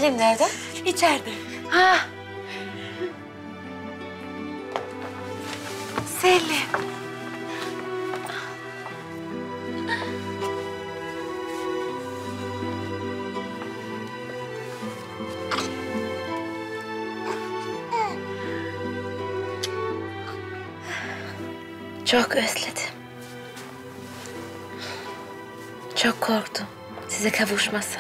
Selim nerede? İçeride. Ha. Selim. Çok özledim. Çok korktum size kavuşmasa.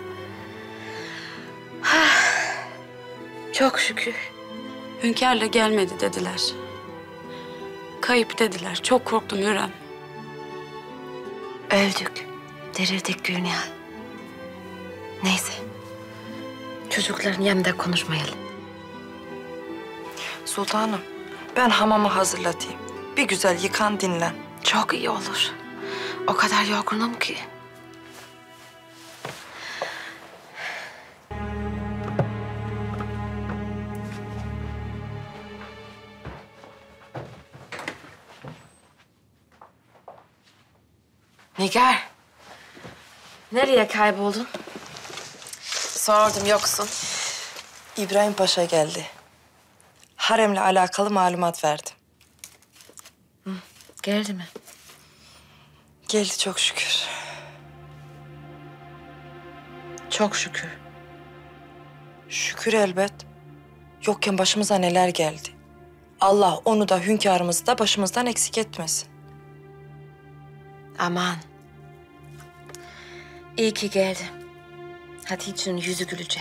Çok şükür. Hünkârla gelmedi dediler. Kayıp dediler. Çok korktum Hürrem. Öldük, dirildik Gülnihal. Neyse, çocukların yanında konuşmayalım. Sultanım, ben hamamı hazırlatayım. Bir güzel yıkan dinlen. Çok iyi olur. O kadar yorgunum ki. Nigar, nereye kayboldun? Sordum, yoksun. İbrahim Paşa geldi. Haremle alakalı malumat verdi. Geldi mi? Geldi çok şükür. Çok şükür. Şükür elbet. Yokken başımıza neler geldi. Allah onu da hünkârımızı da başımızdan eksik etmesin. Aman. İyi ki geldi. Hatice'nin yüzü gülecek.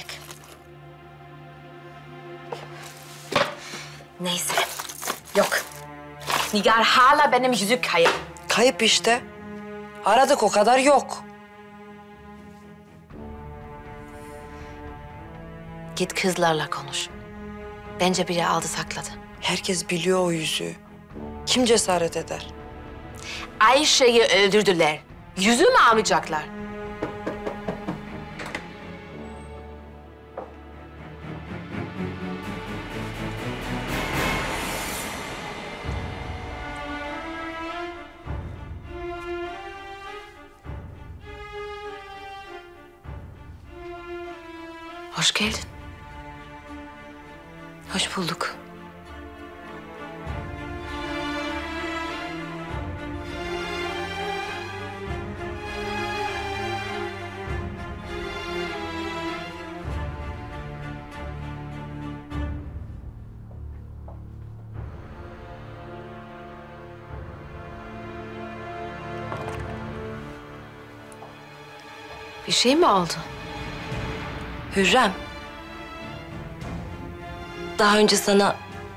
Neyse. Yok. Nigar hala benim yüzük kayıp. Kayıp işte. Aradık o kadar yok. Git kızlarla konuş. Bence biri aldı sakladı. Herkes biliyor o yüzüğü. Kim cesaret eder? Ayşe'yi öldürdüler. Yüzüğü mü almayacaklar? Hoş geldin. Hoş bulduk. Bir şey mi oldu? Hürrem. Daha önce sana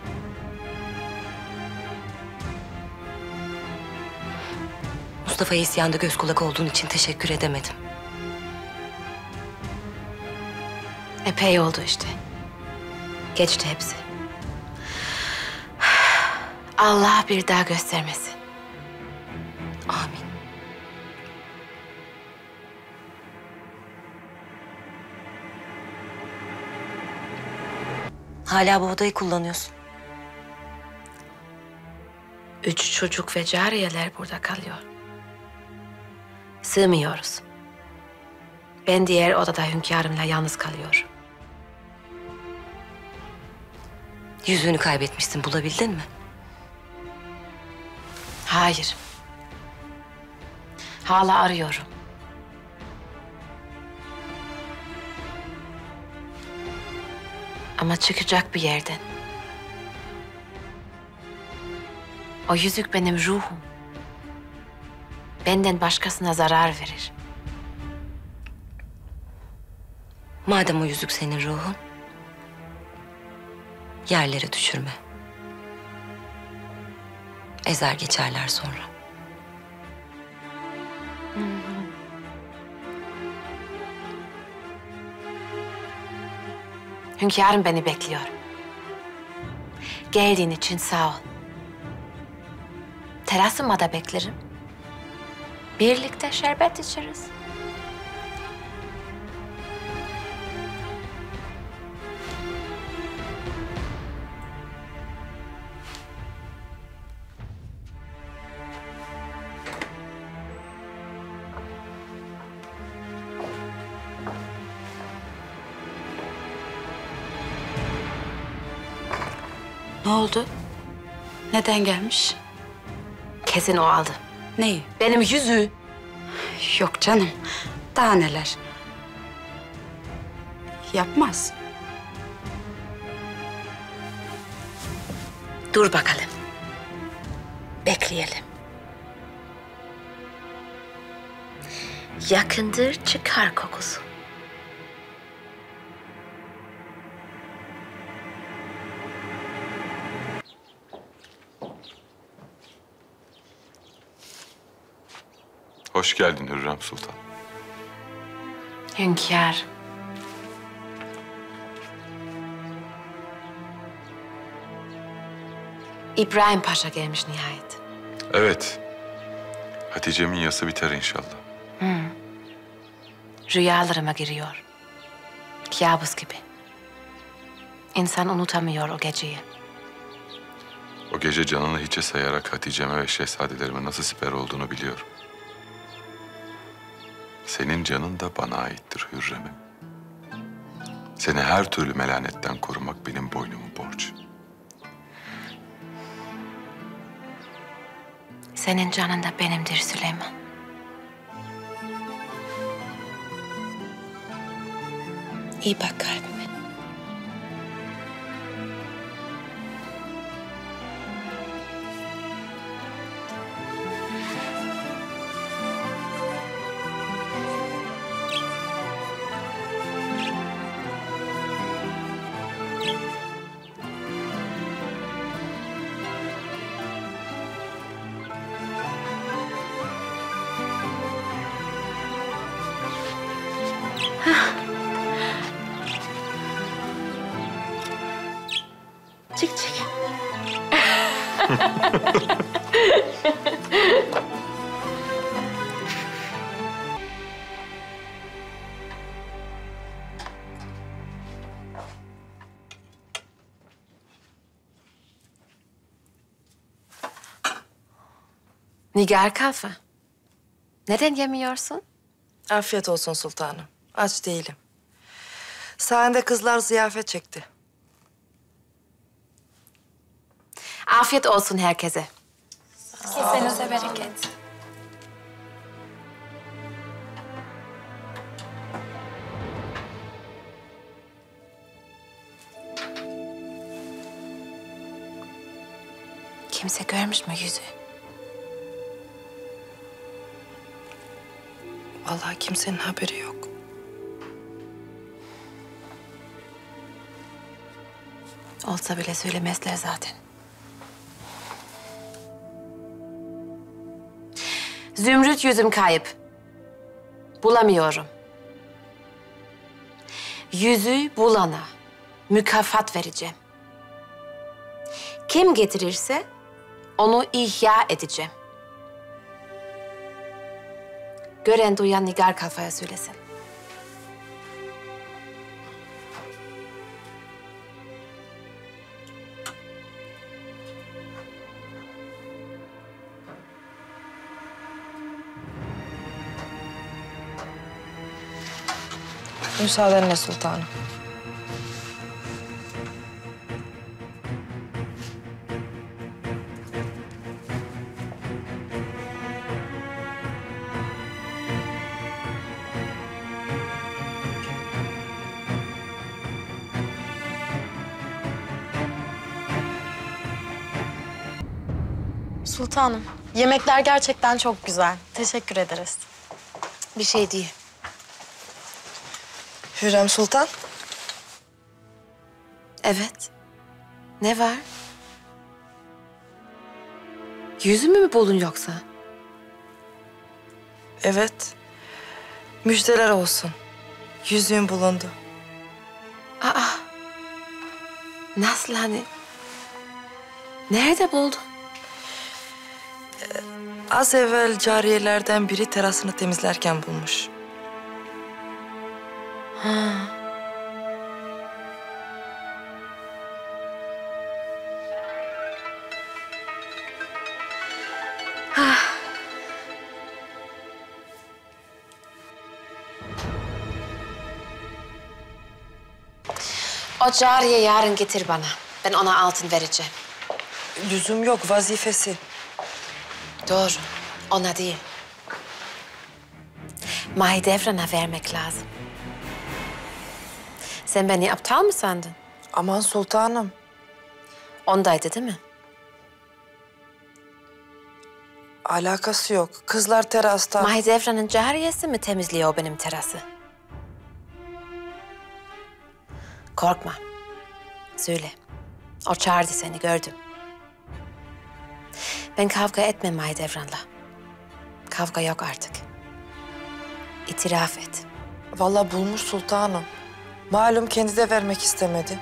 Mustafa'ya isyanda göz kulak olduğun için teşekkür edemedim. Epey oldu işte. Geçti hepsi. Allah bir daha göstermesin. Amin. Hala bu odayı kullanıyorsun. 3 çocuk ve cariyeler burada kalıyor. Sığmıyoruz. Ben diğer odada hünkârımla yalnız kalıyorum. Yüzüğünü kaybetmişsin, bulabildin mi? Hayır. Hala arıyorum. Ama çıkacak bir yerden. O yüzük benim ruhum. Benden başkasına zarar verir. Madem o yüzük senin ruhun, yerlere düşürme. Ezer geçerler sonra. Hünkârım beni bekliyor. Geldiğin için sağ ol. Terasıma da beklerim. Birlikte şerbet içeriz. Ne oldu? Neden gelmiş? Kesin o aldı. Neyi? Benim yüzüğü. Yok canım. Daha neler? Yapmaz. Dur bakalım. Bekleyelim. Yakındır çıkar kokusu. Hoş geldin Hürrem Sultan. Hünkâr. İbrahim Paşa gelmiş nihayet. Evet. Hatice'min yası biter inşallah. Rüyalarıma giriyor. Kabus gibi. İnsan unutamıyor o geceyi. O gece canını hiçe sayarak Hatice'me ve şehzadelerime nasıl siper olduğunu biliyorum. Senin canın da bana aittir Hürrem'im. Seni her türlü melanetten korumak benim boynumun borcu. Senin canın da benimdir Süleyman. İyi bak kalbime. Çık çık. Nigar Kalfa. Neden yemiyorsun? Afiyet olsun sultanım. Aç değilim. Sayende kızlar ziyafet çekti. Afiyet olsun herkese. Kesenize bereket. Kimse görmüş mü yüzü? Vallahi kimsenin haberi yok. Olsa bile söylemezler zaten. Zümrüt yüzüm kayıp. Bulamıyorum. Yüzüğü bulana mükafat vereceğim. Kim getirirse onu ihya edeceğim. Gören duyan Nigar Kalfa'ya söylesin. Müsaadenle sultanım. Sultanım, yemekler gerçekten çok güzel. Teşekkür ederiz. Bir şey değil. Hürrem Sultan. Evet. Ne var? Yüzümü mü buldun yoksa? Evet. Müjdeler olsun. Yüzüğün bulundu. Aa. Nasıl hani? Nerede buldun? Az evvel cariyelerden biri terasını temizlerken bulmuş. O cariye yarın getir bana. Ben ona altın vereceğim. Lüzum yok, vazifesi. Doğru, ona değil. Mahidevran'a vermek lazım. Sen beni aptal mı sandın? Aman sultanım. Ondaydı değil mi? Alakası yok. Kızlar terasta. Mahidevran'ın cariyesi mi temizliyor benim terası? Korkma. Söyle. O çağırdı seni, gördüm. Ben kavga etmem Mahidevran'la. Kavga yok artık. İtiraf et. Vallahi bulmuş sultanım. Malum kendi de vermek istemedi.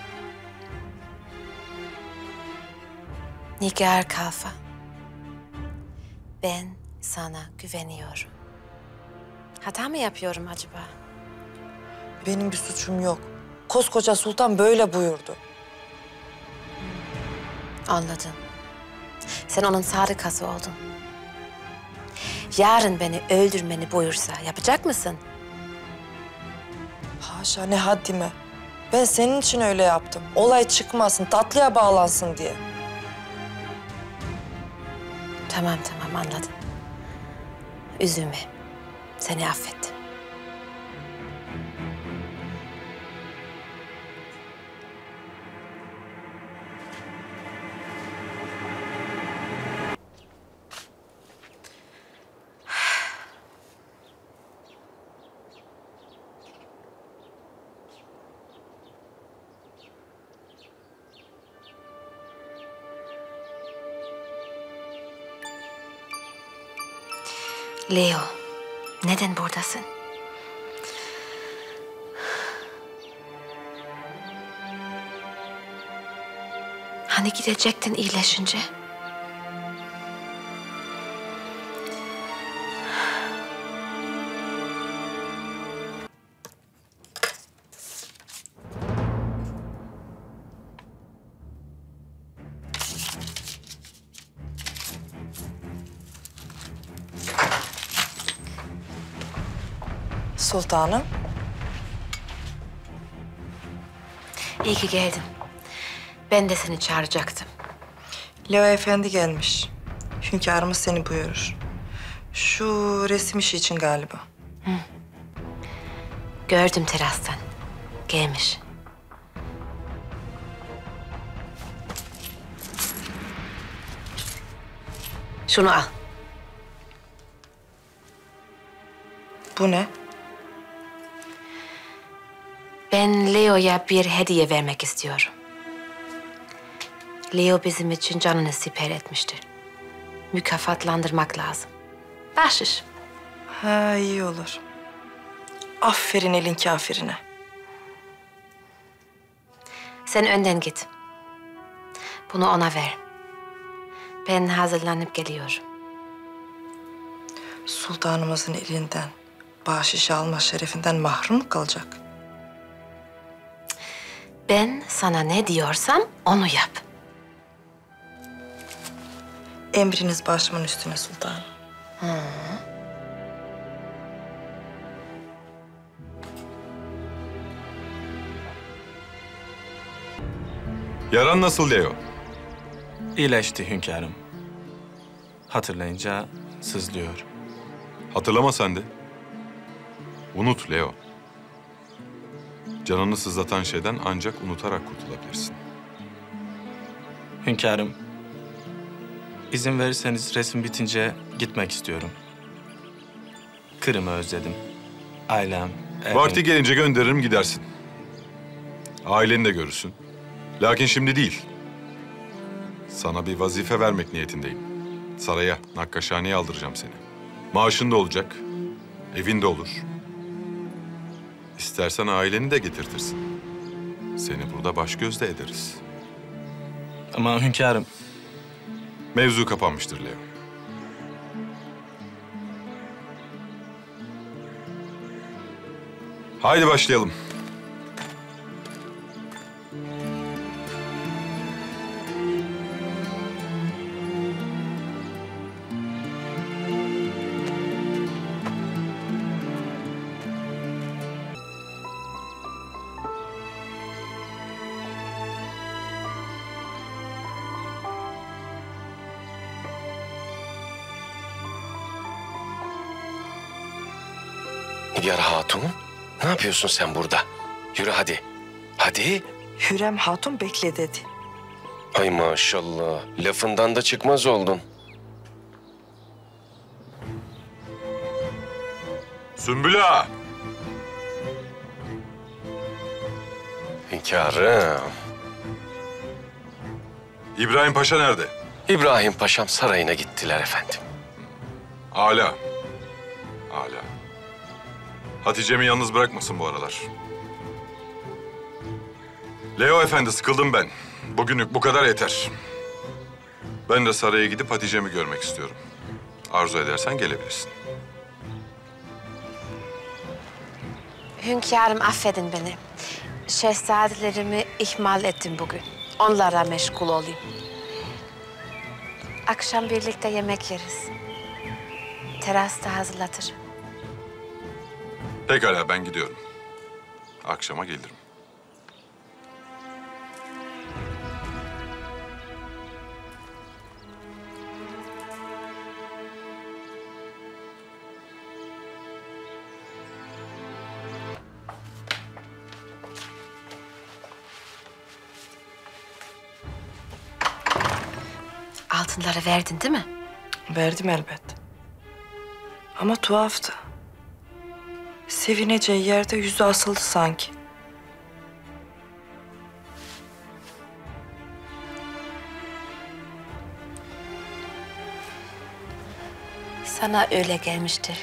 Nigar Kalfa. Ben sana güveniyorum. Hata mı yapıyorum acaba? Benim bir suçum yok. Koskoca sultan böyle buyurdu. Anladım. Sen onun sadıkası oldun. Yarın beni öldürmeni buyursa yapacak mısın? Haşa, ne haddime. Ben senin için öyle yaptım. Olay çıkmasın, tatlıya bağlansın diye. Tamam anladım. Üzülme. Seni affettim. Leo, neden buradasın? Hani gidecektin iyileşince? Sultanım. İyi ki geldin. Ben de seni çağıracaktım. Leo Efendi gelmiş. Hünkârımız seni buyurur. Şu resim işi için galiba. Gördüm terastan. Gelmiş. Şunu al. Bu ne? Ben Leo'ya bir hediye vermek istiyorum. Leo bizim için canını siper etmiştir. Mükafatlandırmak lazım. Bahşiş. Ha, iyi olur. Aferin elin kafirine. Sen önden git. Bunu ona ver. Ben hazırlanıp geliyorum. Sultanımızın elinden bahşiş alma şerefinden mahrum mu kalacak? Ben sana ne diyorsam onu yap. Emriniz başımın üstüne sultanım. Yaran nasıl Leo? İyileşti hünkârım. Hatırlayınca sızlıyor. Hatırlama sen de. Unut Leo. Canını sızlatan şeyden ancak unutarak kurtulabilirsin. Hünkârım, izin verirseniz resim bitince gitmek istiyorum. Kırım'ı özledim. Ailem, evim... Vakti gelince gönderirim gidersin. Aileni de görürsün. Lakin şimdi değil. Sana bir vazife vermek niyetindeyim. Saraya, Nakkaşhane'ye aldıracağım seni. Maaşın da olacak, evin de olur. İstersen aileni de getirtirsin. Seni burada baş göz de ederiz. Ama hünkârım... Mevzu kapanmıştır Leo. Haydi başlayalım. Nigar Hatun, ne yapıyorsun sen burada? Yürü hadi. Hadi. Hürrem Hatun bekle dedi. Ay maşallah, lafından da çıkmaz oldun. Sümbül Ağa! Hünkârım. İbrahim Paşa nerede? İbrahim Paşam sarayına gittiler efendim. Âlâ. Âlâ. Hatice'mi yalnız bırakmasın bu aralar. Leo Efendi, sıkıldım ben. Bugünlük bu kadar yeter. Ben de saraya gidip Hatice'mi görmek istiyorum. Arzu edersen gelebilirsin. Hünkârım affedin beni. Şehzadelerimi ihmal ettim bugün. Onlara meşgul olayım. Akşam birlikte yemek yeriz. Terasta hazırlatırım. Pekala, ben gidiyorum. Akşama gelirim. Altınları verdin değil mi? Verdim elbet. Ama tuhaftı. Sevineceği yerde yüzü asıldı sanki. Sana öyle gelmiştir.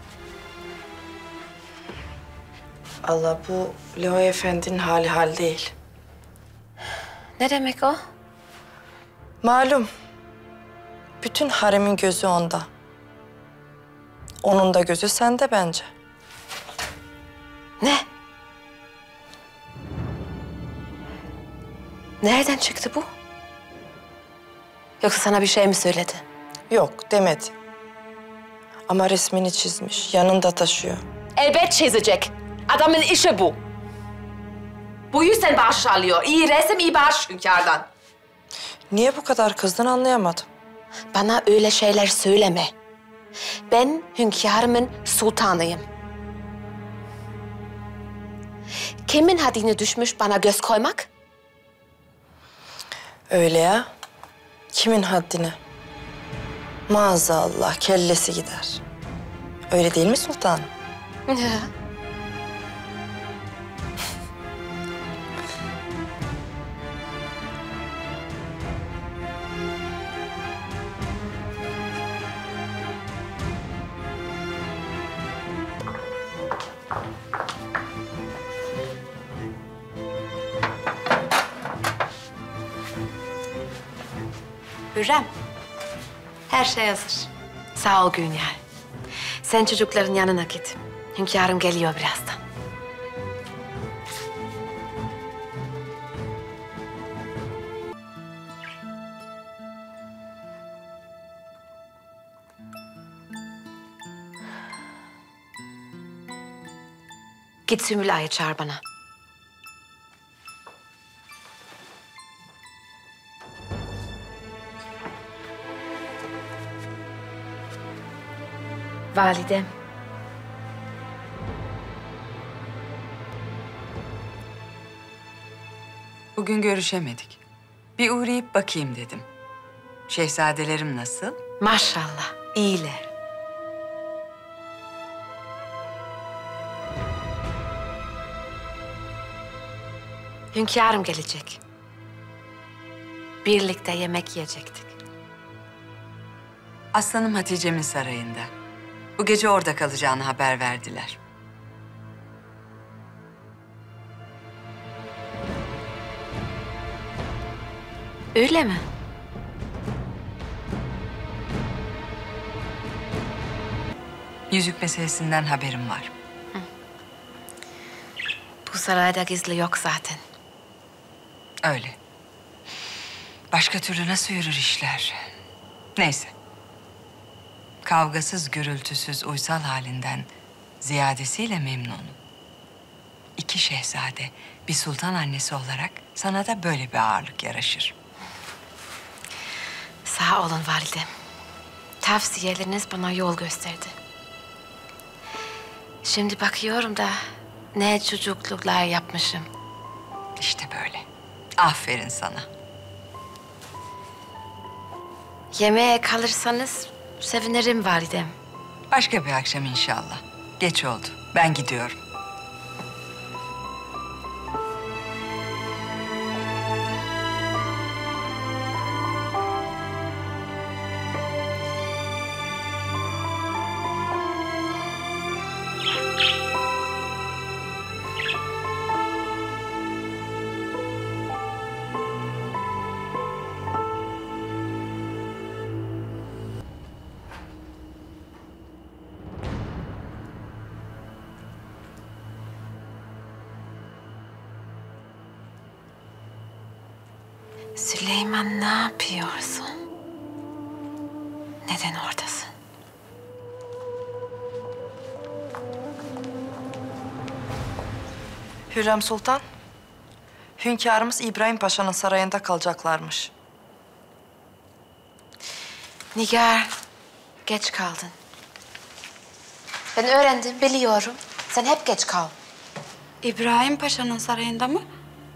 Allah, bu Leo Efendi'nin hali hal değil. Ne demek o? Malum. Bütün haremin gözü onda. Onun da gözü sende bence. Ne? Nereden çıktı bu? Yoksa sana bir şey mi söyledi? Yok, demedi. Ama resmini çizmiş, yanında taşıyor. Elbet çizecek. Adamın işi bu. Bu yüzden bağış alıyor. İyi resim, iyi bağış hünkârdan. Niye bu kadar kızdın anlayamadım. Bana öyle şeyler söyleme. Ben hünkârımın sultanıyım. Kimin haddine düşmüş bana göz koymak? Öyle ya. Kimin haddine? Maazallah kellesi gider. Öyle değil mi sultanım? Hürrem, her şey hazır. Sağ ol Günyar. Sen çocukların yanına git. Hünkârım geliyor birazdan. Git Sümbül Ağa'yı çağır bana. Validem. Bugün görüşemedik. Bir uğrayıp bakayım dedim. Şehzadelerim nasıl? Maşallah, iyiler. Hünkârım gelecek. Birlikte yemek yiyecektik. Aslanım Hatice'min sarayında. Bu gece orada kalacağını haber verdiler. Öyle mi? Yüzük meselesinden haberim var. Bu sarayda gizli yok zaten. Öyle. Başka türlü nasıl yürür işler? Neyse. Kavgasız, gürültüsüz, uysal halinden ziyadesiyle memnunum. İki şehzade, bir sultan annesi olarak sana da böyle bir ağırlık yaraşır. Sağ olun validem. Tavsiyeleriniz bana yol gösterdi. Şimdi bakıyorum da ne çocukluklar yapmışım. İşte böyle. Aferin sana. Yemeğe kalırsanız sevinirim validem. Başka bir akşam inşallah. Geç oldu. Ben gidiyorum. Süleyman, ne yapıyorsun? Neden oradasın? Hürrem Sultan, hünkârımız İbrahim Paşa'nın sarayında kalacaklarmış. Nigar, geç kaldın. Ben öğrendim, biliyorum. Sen hep geç kal. İbrahim Paşa'nın sarayında mı?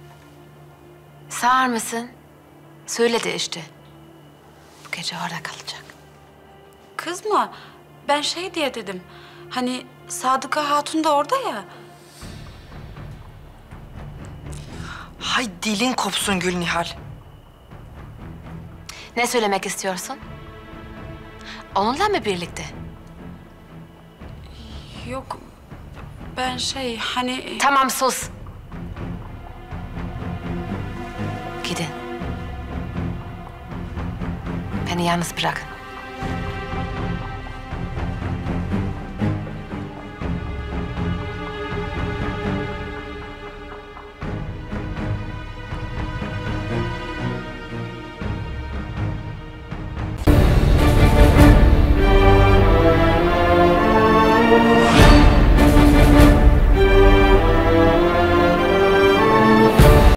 Sağır mısın? Söyledi işte. Bu gece orada kalacak. Kızma. Ben şey diye dedim. Hani Sadıka Hatun da orada ya. Hay dilin kopsun Gülnihal. Ne söylemek istiyorsun? Onunla mı birlikte? Yok. Ben şey hani... Tamam, sus. Gidin. Beni yalnız bırakın.